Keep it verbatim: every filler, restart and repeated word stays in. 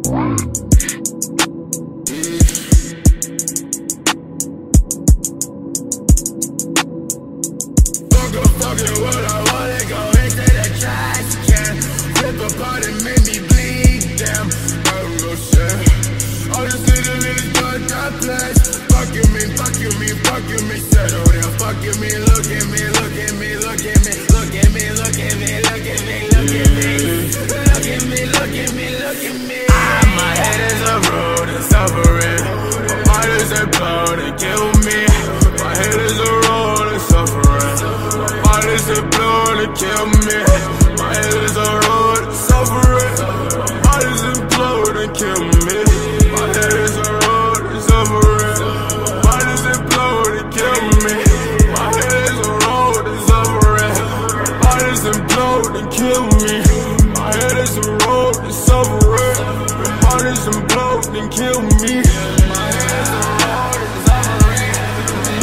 Fucking what I wanna go into the trash can. Flip apart and make me bleed, damn. I'm no shit. All this little niggas got that place. Fucking me, fucking me, fucking me. Settle down, fucking me, look at me, look at me, look at me, look at me, look at me, look at me, look at me, look at me, look at me, look at me. Ah, my head is a road and suffering. My mind is a cloud and kill me. My head is a road and suffering. My mind is a blood and kill me. My head is a road and suffering. My mind is a blood and kill me. My head is a road and suffering. My mind is a blood and kill me. My head is a road and suffering. My mind is a blood and kill me. My head is a road and suffering. My mind is a blood and kill me. My head is a road and suffering.